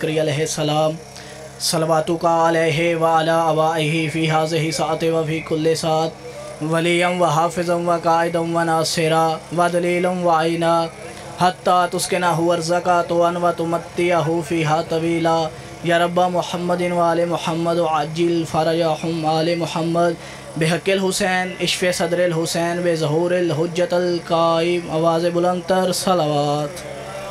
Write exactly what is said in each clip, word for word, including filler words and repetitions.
عسکری علیہ السلام صلواتک علیہ وعلی آبائہ فی ہذہ ساعۃ وفی کل ساعۃ ولیا وحافظا وقائدا وناصرا ودلیلا وعینا حتی تسکنہ ارزقہ وتمتعہ فیہا طویلا یا رب محمد وآل محمد عجل فرجہم آل محمد بحق الحسین اشف صدر الحسین بظہور الحجت القائم آواز بلند تر صلوات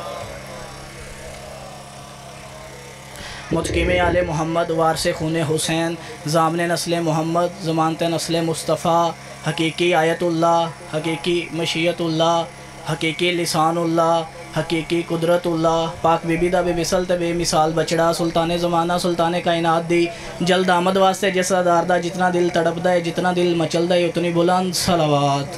متقیم آل محمد وارث خون حسین ضامن نسل محمد ضمانت نسل مصطفیٰ حقیقی آیت اللہ حقیقی مشیت اللہ حقیقی لسان اللہ حقیقی قدرت اللہ پاک بی بی دا بے مثل بے مثال بچڑا سلطان زمانہ سلطان کائنات دی جلد آمد واسطے جس دار دا جتنا دل تڑپ دا ہے جتنا دل مچل دا ہے اتنی بلند صلوات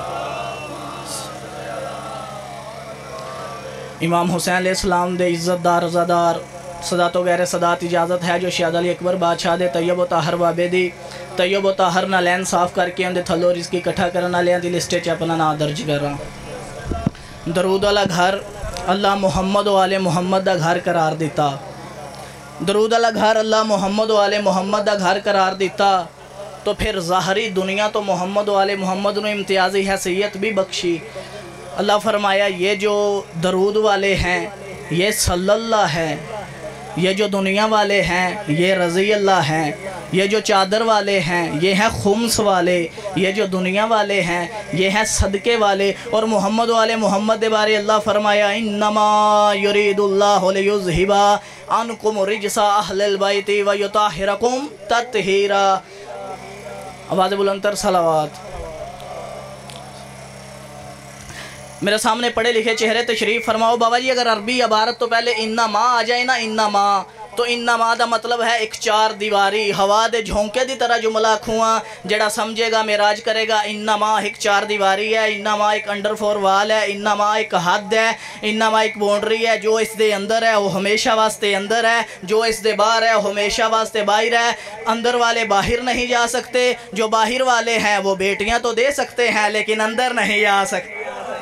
امام حسین علیہ السلام دے عزت دار رضادار صدات و غیر صدات اجازت ہے جو شہید علی اکبر بادشاہ دے طیب و طاہر بابے دی طیب و طاہر نہ لین صاف کر کے اندے تھلو رزقی کٹھا کرنا لین دی لسٹے چ اپنا نا درج کر رہا درود والا گھر اللہ محمد و آل محمد دا گھر قرار دیتا درود والا گھر اللہ محمد و آل محمد دا گھر قرار دیتا تو پھر ظاہری دنیا تو محمد و آل محمد نے امتیازی حیثیت بھی بخشی اللہ فرمایا یہ جو درود والے ہیں یہ صلی اللہ ہیں یہ جو دنیا والے ہیں یہ رضی اللہ ہیں یہ جو چادر والے ہیں یہ ہیں خمس والے یہ جو دنیا والے ہیں یہ ہیں صدقے والے اور محمد و آل محمد دے بارے اللہ فرمایا انما یرید اللہ لیذہب عنکم رجس اہل البیت ویطہرکم تطہیرا آواز بلند تر صلوات میرے سامنے پڑھے لکھے چہرے تشریف فرماؤ بابا جی اگر عربی عبارت تو پہلے انما آ جائے نا انما تو انما دا مطلب ہے ایک چار دیواری ہوا دے جھونکے دی طرح جملہ کھواں جڑا سمجھے گا معراج کرے گا انما ایک چار دیواری ہے انما ایک انڈر فور وال ہے انما ایک حد ہے انما ایک بونڈری ہے جو اس دے اندر ہے وہ ہمیشہ واسطے اندر ہے جو اس دے باہر ہے وہ ہمیشہ واسطے باہر ہے اندر والے باہر نہیں جا سکتے جو باہر والے ہیں وہ بیٹیاں تو دے سکتے ہیں لیکن اندر نہیں جا سکتے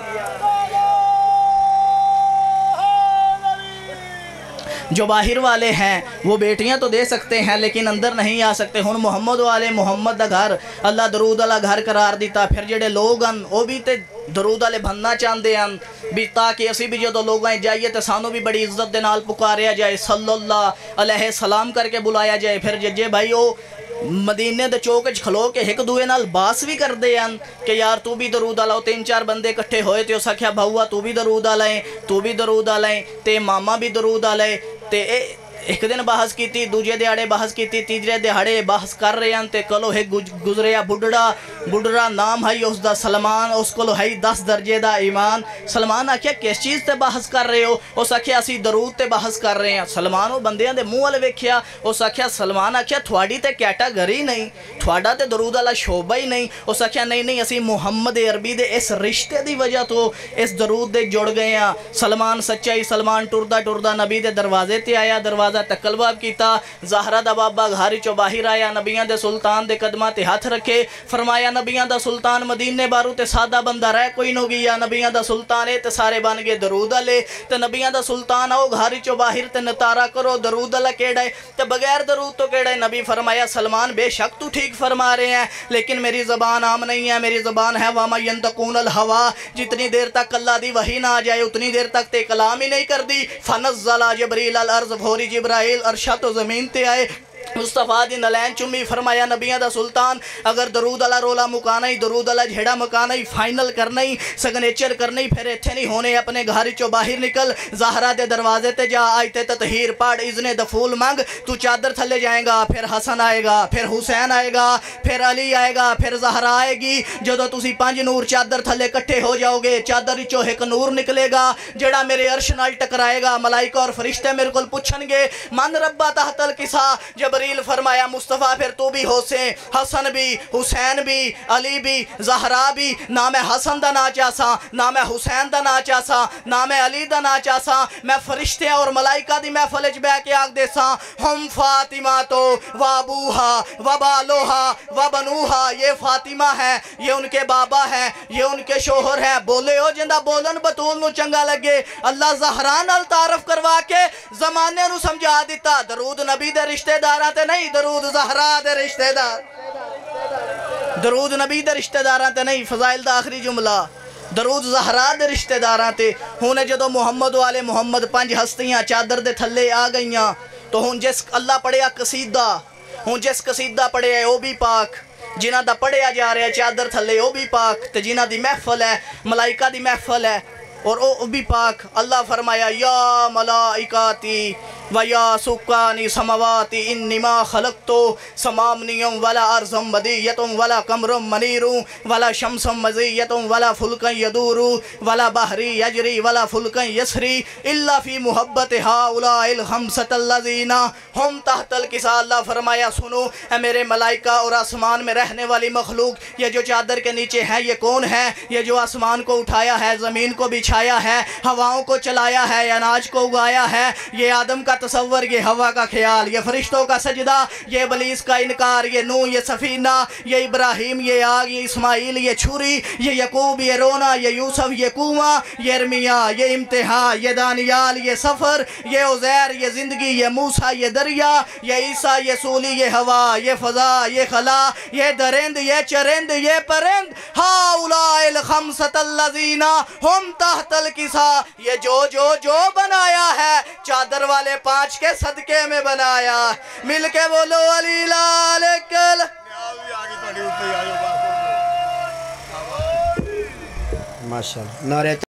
جو باہر والے ہیں وہ بیٹیاں تو دے سکتے ہیں لیکن اندر نہیں آ سکتے ہن محمد و آل محمد دا گھر اللہ درود والا گھر قرار دیتا پھر جڑے لوگ ہیں وہ بھی تے درود والے بننا چاہتے ہیں بھی تاکہ اسی بھی جو لوگ آئیں جائیے تو سانو بھی بڑی عزت دے نال پکاریا جائے صلی اللہ علیہ السلام کر کے بلایا جائے پھر ججے بھائی وہ مدینے دے چوکچ کھلو کے ایک دوئے نال باس بھی کر دے ہیں کہ یار تو بھی درود آلاؤ تین چار بندے کٹھے ہوئے تے اسا کیا بھاؤا تو بھی درود آلائیں تو بھی درود آلائیں تے ماما بھی درود آلائیں تے ایک دن بحث کی تھی دوجے دیہڑے بحث کی تھی تیجرے دیہڑے بحث کر رہے ہیں تے کلو ہے گزریا بڑھڑا بڑھڑا نام ہے اس دا سلمان اس کلو ہے دس درجے دا ایمان سلمان آکھیا کس چیز تے بحث کر رہے ہو اس آکھیا اسی درود تے بحث کر رہے ہیں سلمان وہ بندیاں دے منہ والے ویکھیا اس آکھیا سلمان آکھیا تھوڑی تے کیٹاگری نہیں تھوڑا تے درود والا شعبہ ہی نہیں اس آکھیا نہیں نہیں اسی محمد عربی دے اس رشتے دی وجہ تو اس درود دے جڑ گئے ہیں سلمان سچائی سلمان ٹردہ ٹردہ نبی دے دروازے تے آیا دروازہ تکل باب کیتا زہرہ دا بابا گھاری چو باہر آیا نبیان دے سلطان دے قدمہ تے ہاتھ رکھے فرمایا نبیان دا سلطان مدینے بارو تے سادہ بندہ رہ کوئی نو گیا نبیان دا سلطان تے سارے بن گئے درود لے تے نبیان دا سلطان آؤ گھاری چو باہر تے نتارا کرو درود اللہ کیڑا ہے تے بغیر درود تو کیڑا ہے نبی فرمایا سلمان بے شک تو ٹھیک فرما رہے ہیں لیکن میری زبان عام نہیں ہے میری زبان ہے وَمَا يَنْتَقُونَ الْحَوَا جتنی دیر تک اللہ دی وحی نہ آ جائے اتنی دیر تک تے کلام ہی نہیں کر دی فَنَزَّلَ جبریل الارض بھوری جبرائیل عرشہ تو زمین تے آئے مصطفیٰ دی نلین چمی فرمایا نبیان دا سلطان اگر درود اللہ رولا مکانا ہی درود اللہ جھیڑا مکانا ہی فائنل کرنا ہی سگنیچر کرنا ہی پھر ایتھے نہیں ہونے اپنے گھاری چو باہر نکل زہرہ دے دروازے تے جا آئی تے تطہیر پاڑ اذن دفول مانگ تو چادر تھلے جائیں گا پھر حسن آئے گا پھر حسین آئے گا پھر علی آئے گا پھر زہرہ آئے گی جدو تسی پانچ نور چادر تھلے کٹھے ہو جاؤ گے چادر چو ایک نور نکلے گا جڑا میرے عرش نال ٹکرائے گا ملائکہ اور فرشتے میرے کل پوچھن گے من ربا تحت الکسا جب जिब्रील फरमाया मुस्तफ़ा फिर तू भी होसे हसन भी हुसैन भी अली भी ज़हरा भी ना मैं हसन दा ना चासा ना मैं हुसैन दा ना चासा ना मैं अली दा ना चासा मैं फरिश्ते और मलाइका दी महफिल च बैठ के आख देसा हम फातिमा तो वाबूहा वबालोहा वबनूहा ये फातिमा है ये उनके बाबा है ये उनके शोहर है बोले हो जिंदा बोलन बतूल नू चंगा लगे अल्लाह ज़हरा नाल तारफ करवा के ज़माने नू समझा दिता दरूद नबी दे रिश्तेदारां ते नहीं दरूद ज़हरा दे रिश्तेदार दरूद नबी दे रिश्तेदारां ते नहीं फज़ाइल दा आखिरी जुमला दरूद ज़हरा दे रिश्तेदारां ते हुण जदों मुहम्मद वाले मुहम्मद पंज हस्तियां चादर दे थल्ले आ गईयां तो हुण जिस अल्लाह पढ़िया कसीदा हुण जिस कसीदा पढ़िया है वो भी पाक जिन्हां दा पढ़िया जा रहा है चादर थल्ले वो भी पाक ते जिन्हां दी महफिल है मलाइका दी महफिल है और वो भी पाक अल्लाह फरमाया या मलाइकाती व या सुकानी समवाती इन्निमा खलक़्तु समामनियम वला अर्ज़म मदीयतुम वला कमरुम मनीरु वला शमसम मज़ीयतुम वला फुल्कन यदूरु वला बहरी यजरी वला फुल्कन यसरी इल्ला फी मुहब्बत हाउलाइल खमसतल्लज़ीना हुम तहतल किसा अल्लाह फरमाया सुनो है मेरे मलाइका और आसमान में रहने वाली मखलूक ये जो चादर के नीचे है ये कौन है ये जो आसमान को उठाया है ज़मीन को बिछाया है हवाओं को चलाया है अनाज को उगाया है ये आदम का तसव्वुर ये हवा का ख्याल ये फरिश्तों का सजदा ये इब्लीस का इनकार ये नूह ये सफीना ये इब्राहीम ये आग ये इस्माइल ये छुरी ये यकूब ये रोना ये यूसुफ ये कुआं ये इर्मिया ये इम्तिहान ये दानियाल ये सफ़र ये उज़ैर ये ज़िंदगी ये मूसा ये दरिया ये ईसा ये सूली ये हवा ये फ़ज़ा ये खला ये दरिंद ये चरिंद ये परिंद हाउलाइल खमसतल्लज़ीना हुम तहतल किसा ये जो जो जो बनाया है चादर वाले पांच के सदके में बनाया मिलके बोलो अली लाल कल माशाअल्लाह नारे